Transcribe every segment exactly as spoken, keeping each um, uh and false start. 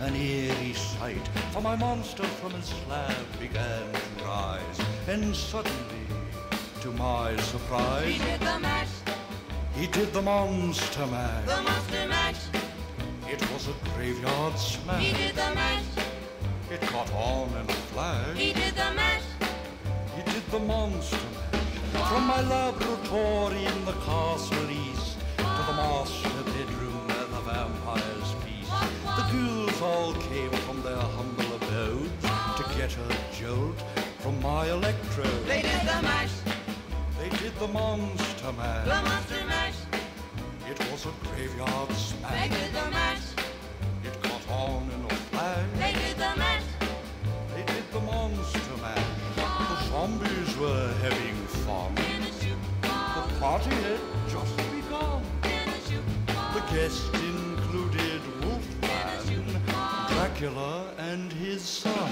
an eerie sight, for my monster from his slab began to rise, and suddenly, to my surprise, he did the mash. He did the monster mash. The monster mash. It was a graveyard smash. He did the mash. It caught on in a flash. He did the mash. He did the monster mash. From my laboratory in the castle east to the master bedroom where the vampires feast, the ghouls all came from their humble abodes to get a jolt from my electrode. They did the mash. They did the monster mash. The monster mash. It was a graveyard They smash. did the mash. It caught on in a flash. They did the mash. They did the monster mash. The zombies were having fun. In a shoe ball. The party had just begun. In a shoe ball. The guests included Wolfman, Dracula, and his son.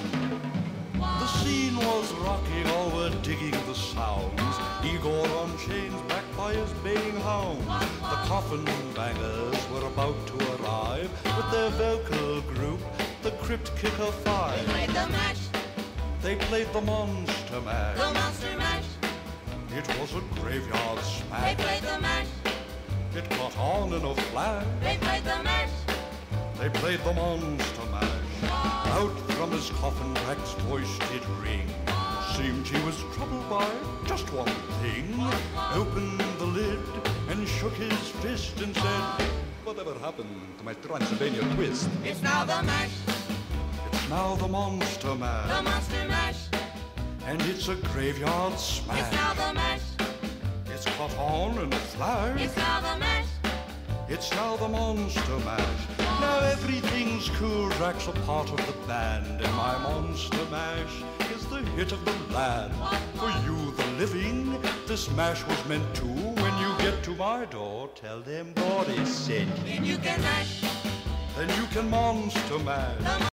The scene was rocking, all were digging the sounds. Igor on chains, backed by his baying hounds. The coffin bangers were about to arrive with their vocal group, the Crypt Kicker They Five. played the mash. They played the monster mash. The monster mash. It was a graveyard They smash. played the mash. It caught on in a flash. They played the mash. They played the monster mash. Out from his coffin, Drac's voice did ring. Seemed he was troubled by just one thing. Opened the lid and shook his fist and said, "Whatever happened to my Transylvania twist?" It's now the mash. It's now the monster mash. The monster mash. And it's a graveyard It's smash. now the mash. It's caught on in a flash. It's now the mash. It's now the monster mash. Now everything's cool, Drac's a part of the band, and my monster mash is the hit of the land. For you, the living, this mash was meant to. When you get to my door, tell them God is sent. Then you can mash. Then you can monster mash. The